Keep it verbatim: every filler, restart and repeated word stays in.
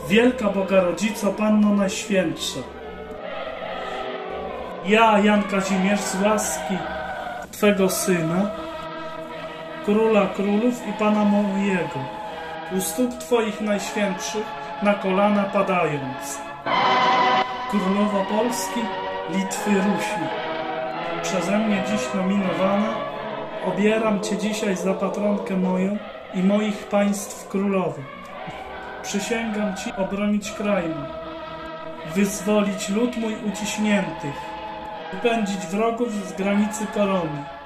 Wielka Boga Rodzico, Panno Najświętsza, ja, Jan Kazimierz, z łaski Twego Syna, Króla Królów i Pana mojego, u stóp Twoich najświętszych na kolana padając, Królowo Polski, Litwy, Rusi, przeze mnie dziś nominowana, obieram Cię dzisiaj za patronkę moją i moich państw królowych. Przysięgam Ci obronić kraj mój, wyzwolić lud mój uciśniętych, wypędzić wrogów z granicy korony,